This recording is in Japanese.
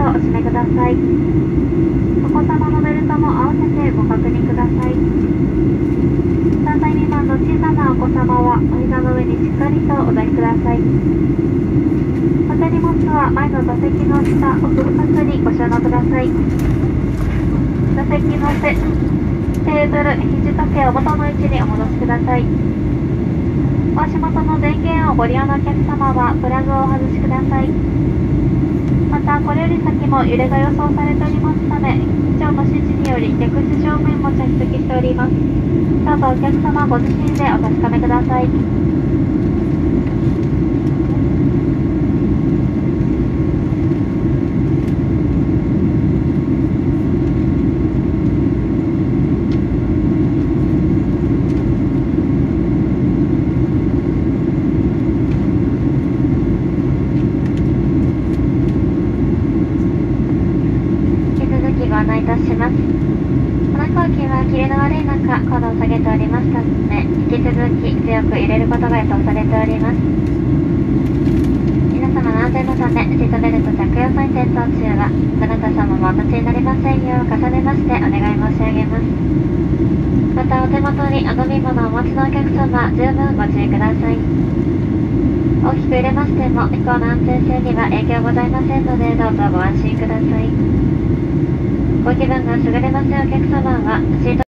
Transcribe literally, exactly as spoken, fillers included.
とお閉めください。お子様のベルトも合わせてご確認ください。さんさい未満の小さなお子様はお膝の上にしっかりとお抱きください。お手荷物は前の座席の下奥深くにご収納ください。座席の背、テーブル、肘掛けを元の位置にお戻しください。お足元の電源をご利用のお客様はプラグをお外しください。また、これより先も揺れが予想されておりますため、機長の指示により客室乗務員も着席しております。どうぞお客様ご自身でお確かめください。ご案内いたします。この飛行機は霧の悪い中、高度を下げておりますため、引き続き強く揺れることが予想されております。皆様の安全のため、シートベルト着用際に転倒中は、どなた様もお立ちになりませんよう重ねましてお願い申し上げます。また、お手元にお飲み物をお持ちのお客様、十分ご注意ください。大きく揺れましても、飛行の安全性には影響ございませんので、どうぞご安心ください。ご気分が優れませんお客様は、シート